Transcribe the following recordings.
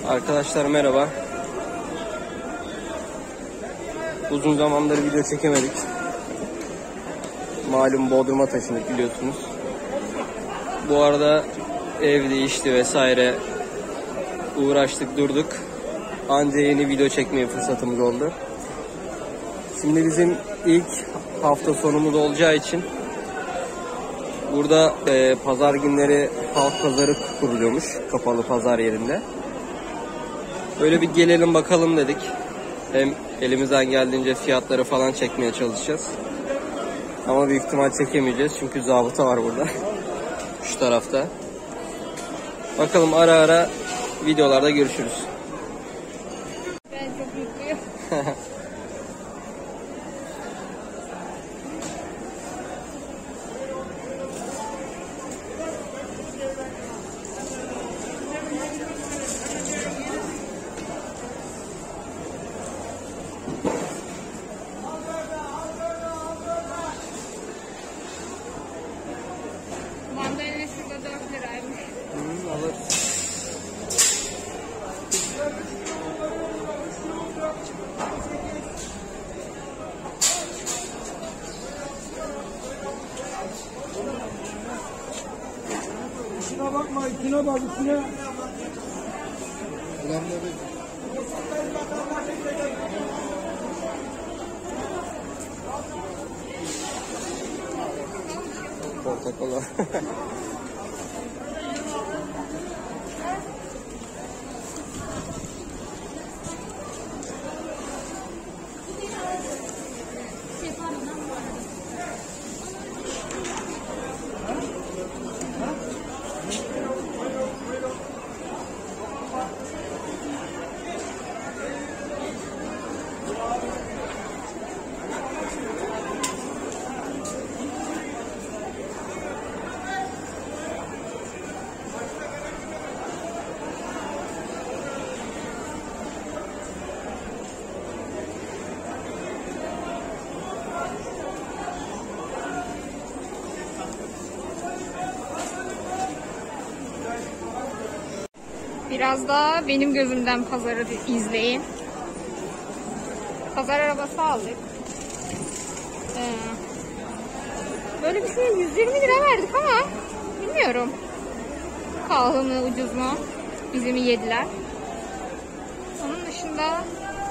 Arkadaşlar merhaba. Uzun zamandır video çekemedik. Malum Bodrum'a taşındık biliyorsunuz. Bu arada ev değişti vesaire. Uğraştık durduk. Anca yeni video çekmeye fırsatımız oldu. Şimdi bizim ilk hafta sonumuz olacağı için burada pazar günleri halk pazarı kuruluyormuş. Kapalı pazar yerinde. Böyle bir gelelim bakalım dedik. Hem elimizden geldiğince fiyatları falan çekmeye çalışacağız. Ama büyük ihtimal çekemeyeceğiz çünkü zabıta var burada. Şu tarafta. Bakalım ara ara videolarda görüşürüz. Ben çok mutluyum. Mandalina şurada 4 liraymış. Alır. Şuna bakma, şuna bak, şuna. Portakala. Biraz daha benim gözümden pazarı izleyin. Pazar arabası aldık. Böyle bir şey 120 lira verdik ama bilmiyorum. Pahalı mı ucuz mu? Bizi mi yediler? Onun dışında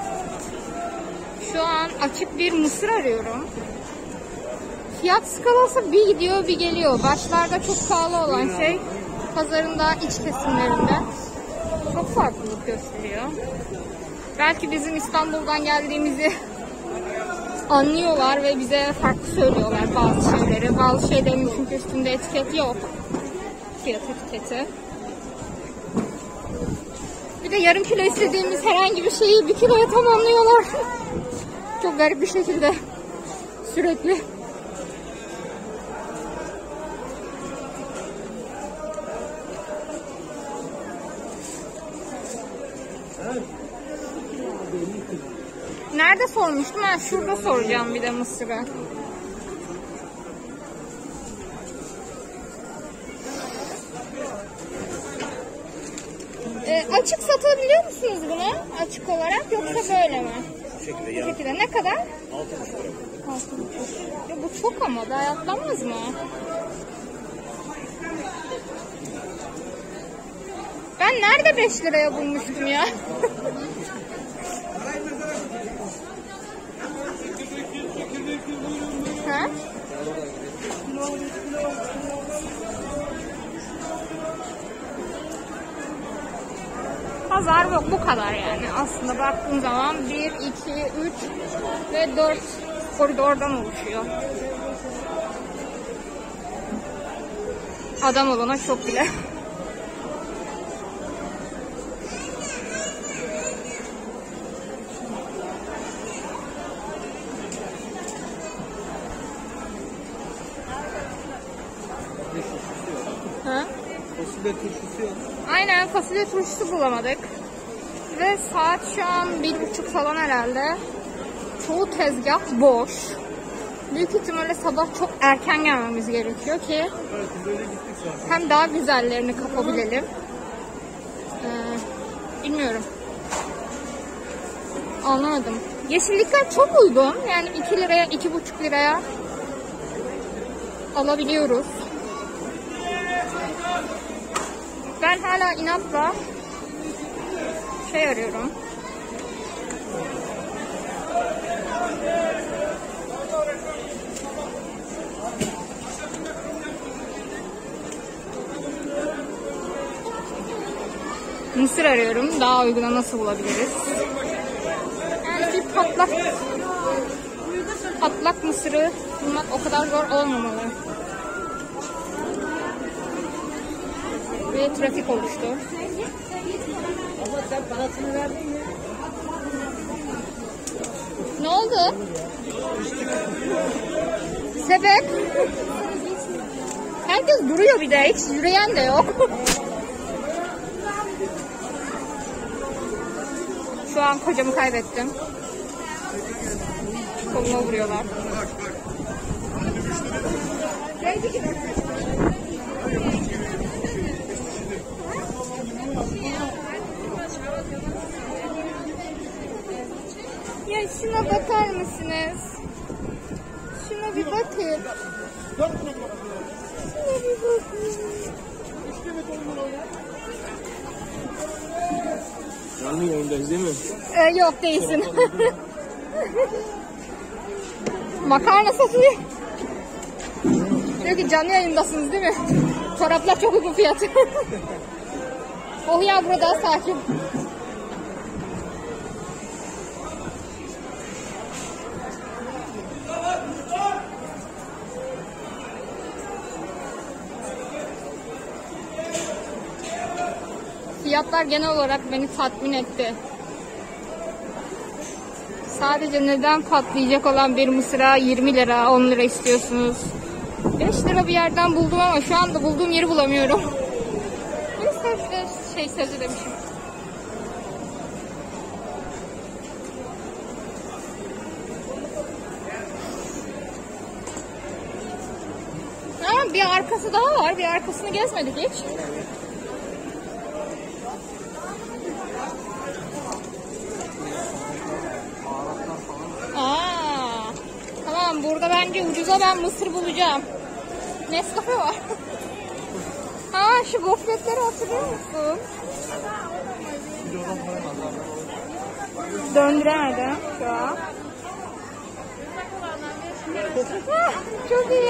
şu an açık bir mısır arıyorum. Fiyat skalası bir gidiyor bir geliyor. Başlarda çok pahalı olan şey pazarın daha iç kesimlerinde çok farklılık gösteriyor. Belki bizim İstanbul'dan geldiğimizi anlıyorlar ve bize farklı söylüyorlar bazı şeyleri. Bazı şeylerin çünkü üstünde etiket yok. Fiyat etiketi. Bir de yarım kilo istediğimiz herhangi bir şeyi 1 kiloya tamamlıyorlar. Çok garip bir şekilde. Sürekli. Nerede sormuştum? Ben şurada soracağım bir de mısırı. Açık satabiliyor musunuz bunu? Açık olarak yoksa böyle mi? Bu şekilde. Ne kadar? 6,5 lira. 6,5. Ya bu çok ama dayatlamaz mı? Ben nerede 5 liraya bulmuştum ya? Ha? Pazar bu kadar yani. Aslında baktığım zaman 1, 2, 3 ve 4 koridordan oluşuyor. Adam olana çok bile. Ha? Fasulye turşusu yok. Aynen, fasulye turşusu bulamadık. Ve saat şu an 1:30 falan herhalde. Çoğu tezgah boş. Büyük ihtimalle sabah çok erken gelmemiz gerekiyor ki hem daha güzellerini kapabilelim. Bilmiyorum. Anlamadım. Yeşillikler çok uygun. Yani 2 liraya, 2,5 liraya alabiliyoruz. Ben hala inatla şey arıyorum. Mısır arıyorum. Daha uyguna nasıl bulabiliriz? Yani bir patlak mısırı bulmak o kadar zor olmamalı. Ve trafik oluştu. Ama sen parasını verdin mi? Ne oldu? Sebep? Herkes duruyor bir de. Hiç yürüyen de yok. Şu an kocamı kaybettim. Koluma vuruyorlar. Ya şuna bakar mısınız? Şuna bir bakın. Şuna bir bakın. Canlı yayındayız değil mi? Yok değilsin. Makarna satıyor. Diyor ki canlı yayındasınız değil mi? Çoraplar çok uygun fiyatı. Oh ya burada sakin. Fiyatlar genel olarak beni tatmin etti. Sadece neden patlayacak olan bir mısıra 20 lira, 10 lira istiyorsunuz? 5 lira bir yerden buldum ama şu anda bulduğum yeri bulamıyorum. Neyse işte sözü demişim. Ama bir arkası daha var. Bir arkasını gezmedik hiç. Tamam burada bence ucuza ben mısır bulacağım. Nescafe var. Şu gofretleri hatırlıyor musun? Döndüremedim şu an. Çok iyi.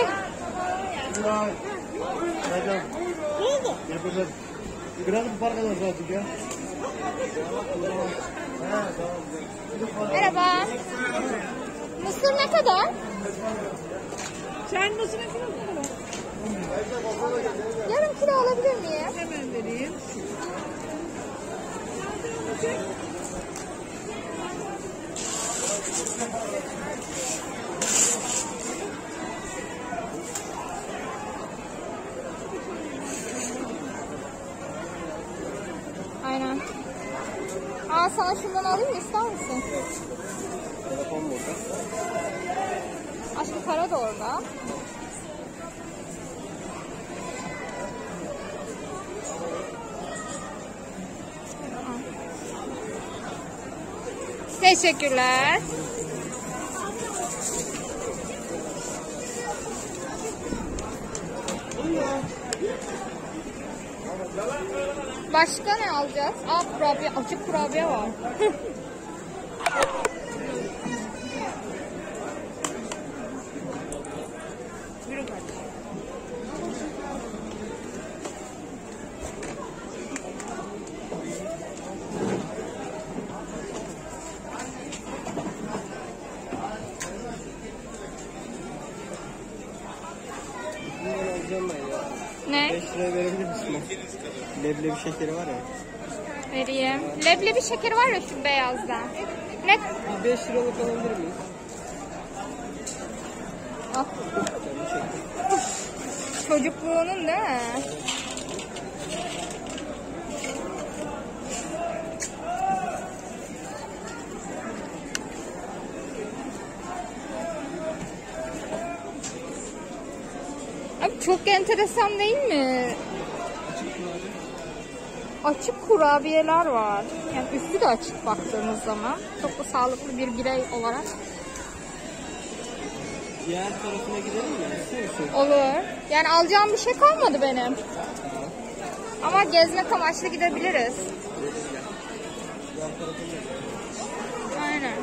Biraz bir fark alır zaten ya. Merhaba. Mısır ne kadar? Sen mısırın kilosu ne kadar? Yarım kilo alabilir miyim? Hemen vereyim. Aynen. Sana şundan alayım mı? İster misin? Telefon burada. Aşkı para da orada. Teşekkürler. Başka ne alacağız? Kurabiye, açık kurabiye var. Alacağım ben ya. Ne? 5 liraya verebilir misin? Leblebi şekeri var ya. Vereyim. Leblebi şekeri var ya şu beyazda. Ne? Bir 5 liralık alabilir miyiz? Al. Canım çekti. Çocukluğunun değil mi? Abi çok enteresan değil mi? açık kurabiyeler var. Yani üstü de açık baktığınız zaman. Çok da sağlıklı bir birey olarak. Diğer tarafına gidelim mi? İstiyor musun? Olur. Yani alacağım bir şey kalmadı benim. Ama gezmek amaçlı gidebiliriz. Diğer tarafına gidelim. Aynen.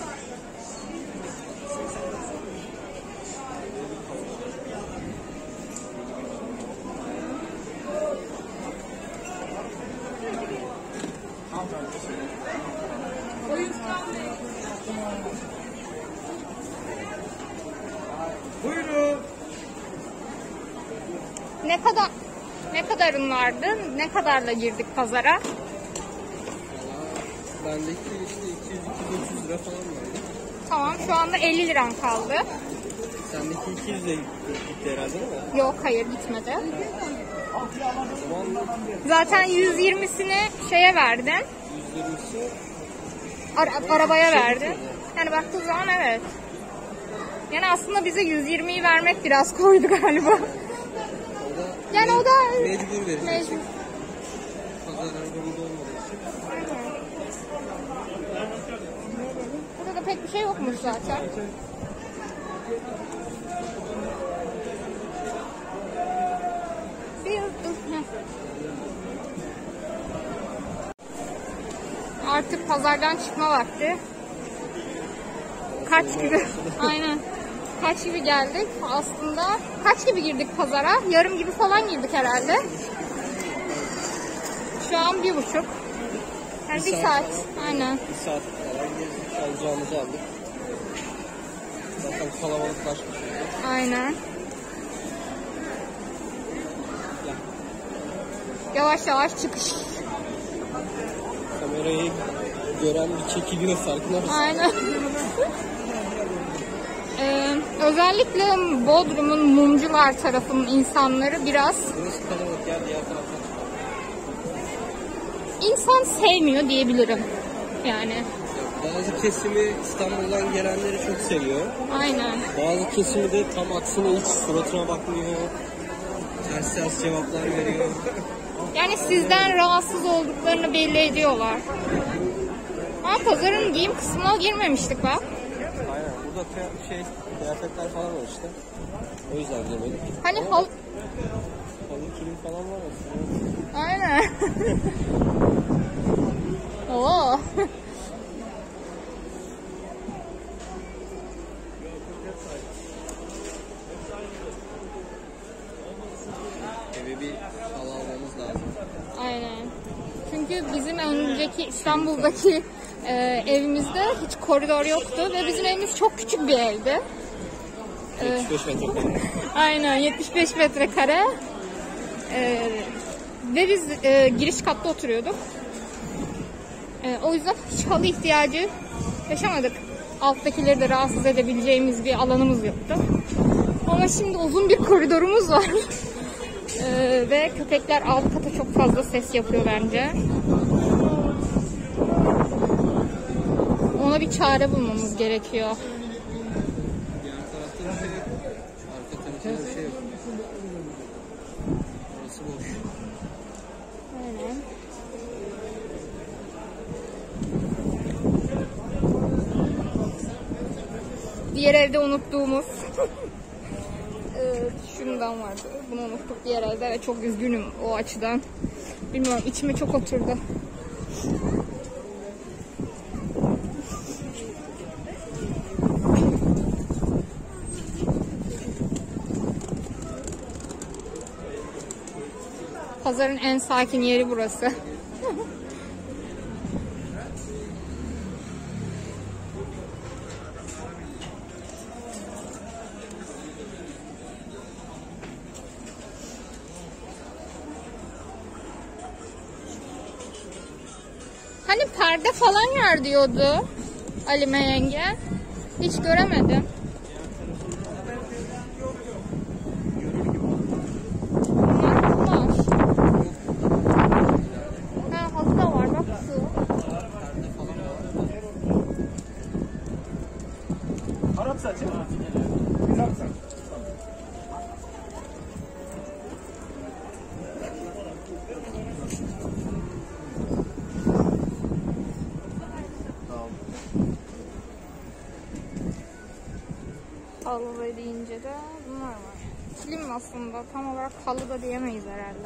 Buyurun. Ne kadarın vardı? Ne kadarla girdik pazara? Bendeki işte 200-300 lira falan vardı. Tamam, şu anda 50 liram kaldı. Sendeki 200 de gitti herhalde değil mi? Yok, hayır gitmedi. O zaman Zaten 120'sini şeye verdin. 120'si Arabaya verdin. Yani baktığı zaman evet. Yani aslında bize 120'yi vermek biraz koydu galiba. Yani o da mecbur verecek. mecbur. Pazar arabamız olmadığı için. Burada da pek bir şey yokmuş zaten. Artık pazardan çıkma vakti. Kaç gibi? Aynen. Kaç gibi geldik? Aslında kaç gibi girdik pazara? Yarım gibi falan girdik herhalde. Şu an 1:30. Yani bir saat. Aynen. Bir saat falan gezdik, alacağımızı aldık. Zaten kalabalıklaşmış. Aynen. Yavaş yavaş çıkış. Kamerayı gören bir çekiliyor, farkında mısın? Aynen. Özellikle Bodrum'un mumcular tarafının insanları biraz Burası kalabalık ya, diğer taraftan insan sevmiyor diyebilirim. Yani. Bazı kesimi İstanbul'dan gelenleri çok seviyor. Aynen. Bazı kesimi de tam aksine hiç suratına bakmıyor. Ters ters cevaplar veriyor. Yani sizden rahatsız olduklarını belli ediyorlar. Ama pazarın giyim kısmına girmemiştik bak. Aynen. Burada kıyafetler falan var işte. O yüzden girmedik. Hani Halı kilim falan var aslında. Aynen. Oo. Eve bir halı almamız lazım. Aynen. Çünkü bizim önceki İstanbul'daki evimizde hiç koridor yoktu ve bizim evimiz çok küçük bir evdi. 75 metrekare. Aynen 75 metrekare. Ve biz giriş katta oturuyorduk. O yüzden hiç halı ihtiyacı yaşamadık. Alttakileri de rahatsız edebileceğimiz bir alanımız yoktu. Ama şimdi uzun bir koridorumuz var. Ve köpekler alt kata çok fazla ses yapıyor bence. Ona bir çare bulmamız gerekiyor. Diğer tarafta bir şey yok. Arka tarafta bir şey yok. Orası boş. Aynen. Diğer evde unuttuğumuz şundan vardı. Bunu unuttuk diğer evde ve çok üzgünüm o açıdan. Bilmiyorum, içime çok oturdu. Pazarın en sakin yeri burası. Hani perde falan yer diyordu Alime yenge. Hiç göremedim. Arap saçı. Güzel saç. Halı deyince de bunlar var. Slim aslında. Tam olarak halı da diyemeyiz herhalde.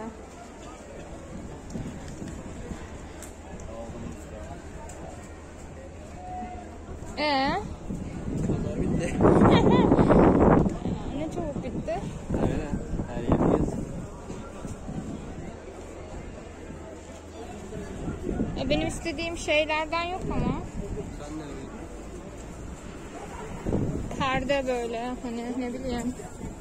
Pazar bitti. Ne çabuk bitti. Öyle. Her yeri gez. Benim istediğim şeylerden yok ama. Sen ne öyle? Perde böyle hani ne bileyim.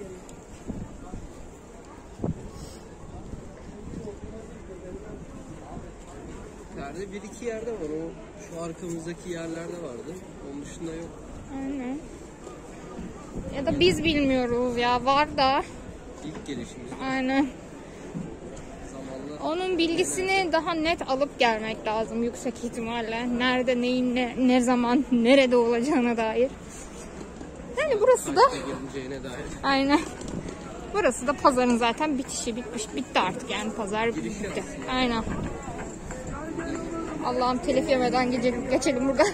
Perde bir iki yerde var. O şu arkamızdaki yerlerde vardı. Onun dışında yok. Aynen. Ya da biz bilmiyoruz ya. Var da. İlk gelişimiz. Aynen. Zamanla Onun bilgisini daha net alıp gelmek lazım yüksek ihtimalle. Nerede, neyin, ne zaman, nerede olacağına dair. Yani burası da kaçta geleceğine dair. aynen. Burası da pazarın zaten bitişi bitmiş. Bitti artık yani pazar bitti. Aynen. Allah'ım telif yemeden geçelim buradan.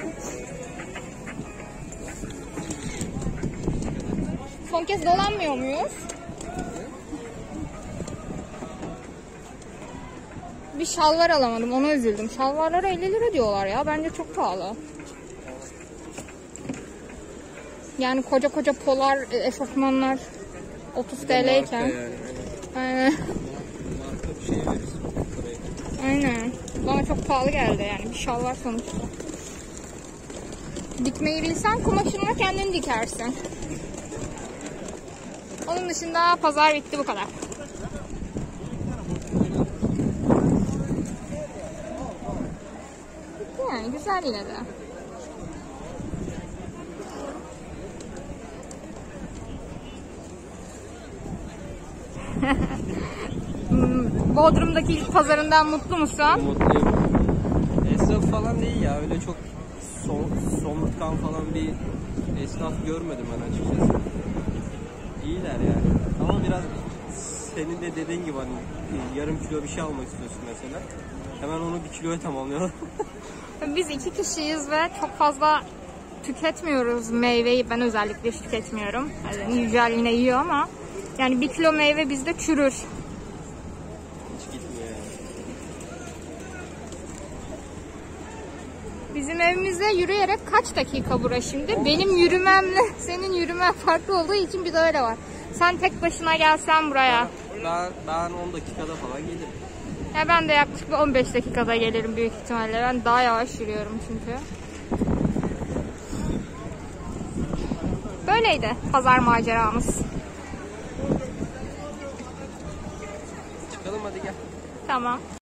Son kez dolanmıyor muyuz? Bir şalvar alamadım, ona üzüldüm. Şalvarlara 50 lira diyorlar ya, bence çok pahalı. Yani koca koca polar eşofmanlar 30 TL iken. Yani. Aynen. Marka bir şey verirsin. Parayı. Aynen. Bana çok pahalı geldi yani, bir şalvar sonuçta. Dikmeyi bilsen kumaşını kendin dikersin. Onun dışında pazar bitti, bu kadar. Yani güzel yine de. Bodrum'daki ilk pazarından mutlu musun? Mutluyum. Esnaf falan değil ya. Öyle çok somurtkan falan bir esnaf görmedim ben açıkçası. İyiler yani. Ama biraz senin de dediğin gibi hani yarım kilo bir şey almak istiyorsun mesela. Hemen onu bir kiloya tamamlıyorlar. Biz 2 kişiyiz ve çok fazla tüketmiyoruz meyveyi. Ben özellikle hiç tüketmiyorum. Yani Yücel yine yiyor ama yani 1 kilo meyve bizde çürür. Hiç gitmiyor yani. Bizim evimize yürüyerek kaç dakika burası şimdi? Benim yürümemle senin yürümen farklı olduğu için bir de öyle var. Sen tek başına gelsen buraya. Ben 10 dakikada falan gelirim. Ya ben de yaklaşık 15 dakikada gelirim büyük ihtimalle. Ben daha yavaş yürüyorum çünkü. Böyleydi pazar maceramız. Çıkalım hadi gel. Tamam.